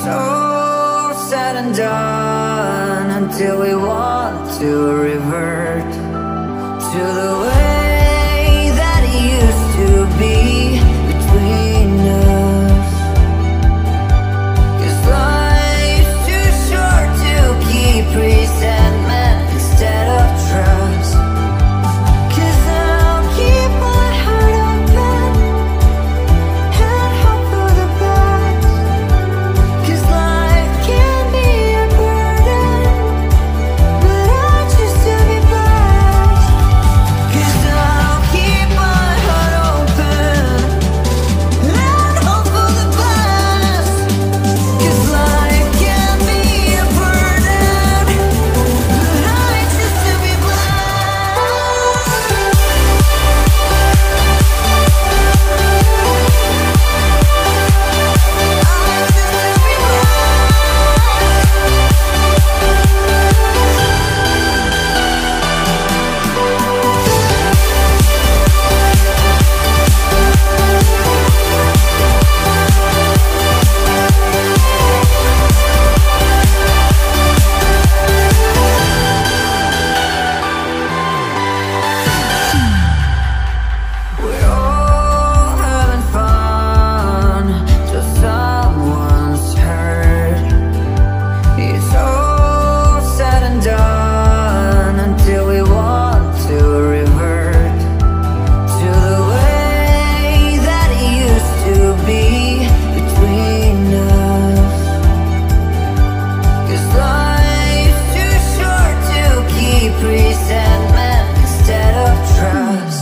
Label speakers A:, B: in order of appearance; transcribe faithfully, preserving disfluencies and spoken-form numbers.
A: so said and done until we want to revert to the way that it used to be between us. 'Cause life's too short to keep resentment instead of trust. 'Cause I'll keep my heart open and hope for the best. 'Cause life can be a burden, but I choose to be blessed. 'Cause I'll keep my heart open and hope for the best. 'Cause life can be a burden, but I choose to be blessed. We're all having fun till someone's hurt. It's all said and done until we want to revert to the way that it used to be between us. 'Cause life's too short to keep resentment instead of trust.